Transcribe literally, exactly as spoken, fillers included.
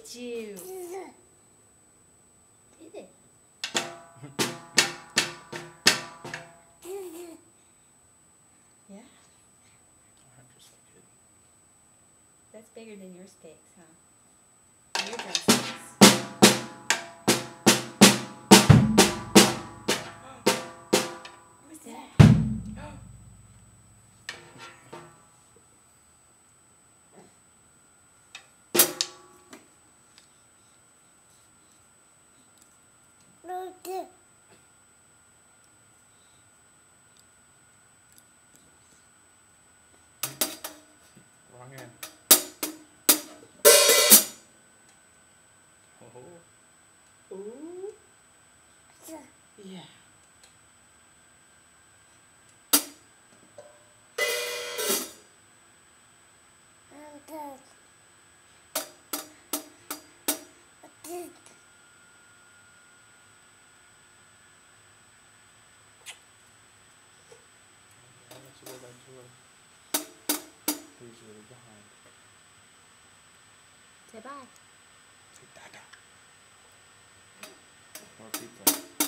at you. Did it? Yeah. That's bigger than your sticks, huh? Your drumsticks. What's that? Wrong hand. Oh. Ooh. Yeah. Let's go back to her. He's really behind. Say bye. Say Dada. More pizza.